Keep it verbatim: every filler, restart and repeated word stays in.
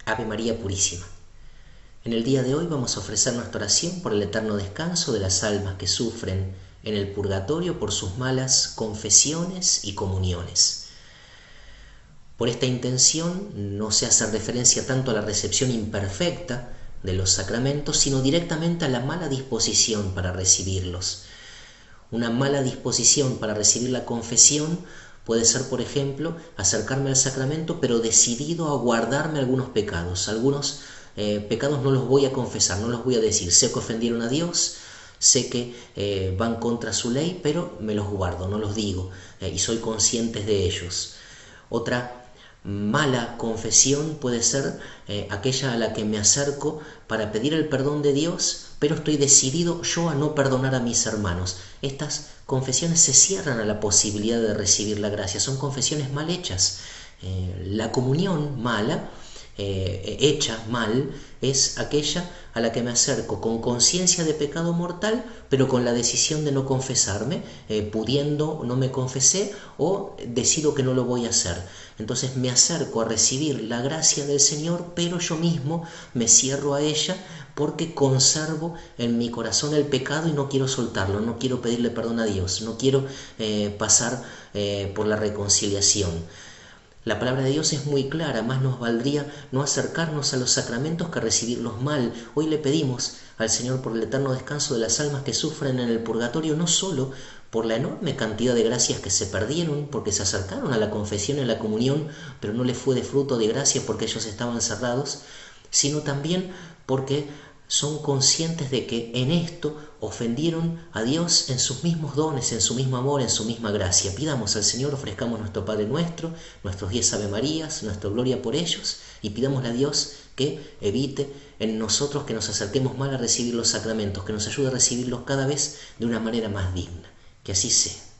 Ave María Purísima. En el día de hoy vamos a ofrecer nuestra oración por el eterno descanso de las almas que sufren en el purgatorio por sus malas confesiones y comuniones. Por esta intención no se hace referencia tanto a la recepción imperfecta de los sacramentos, sino directamente a la mala disposición para recibirlos. Una mala disposición para recibir la confesión puede ser, por ejemplo, acercarme al sacramento pero decidido a guardarme algunos pecados. Algunos eh, pecados no los voy a confesar, no los voy a decir. Sé que ofendieron a Dios, sé que eh, van contra su ley, pero me los guardo, no los digo eh, y soy consciente de ellos. Otra mala confesión puede ser eh, aquella a la que me acerco para pedir el perdón de Dios, pero estoy decidido yo a no perdonar a mis hermanos. Estas confesiones se cierran a la posibilidad de recibir la gracia, son confesiones mal hechas. Eh, la comunión mala, eh, hecha mal, es aquella a la que me acerco con conciencia de pecado mortal, pero con la decisión de no confesarme, eh, pudiendo no me confesé o decido que no lo voy a hacer. Entonces me acerco a recibir la gracia del Señor, pero yo mismo me cierro a ella porque conservo en mi corazón el pecado y no quiero soltarlo, no quiero pedirle perdón a Dios, no quiero eh, pasar eh, por la reconciliación. La palabra de Dios es muy clara, más nos valdría no acercarnos a los sacramentos que recibirlos mal. Hoy le pedimos al Señor por el eterno descanso de las almas que sufren en el purgatorio, no solo por la enorme cantidad de gracias que se perdieron, porque se acercaron a la confesión y a la comunión, pero no les fue de fruto de gracia porque ellos estaban cerrados, sino también porque son conscientes de que en esto ofendieron a Dios en sus mismos dones, en su mismo amor, en su misma gracia. Pidamos al Señor, ofrezcamos nuestro Padre Nuestro, nuestros diez Ave Marías, nuestra gloria por ellos, y pidámosle a Dios que evite en nosotros que nos acerquemos mal a recibir los sacramentos, que nos ayude a recibirlos cada vez de una manera más digna. Que así sea.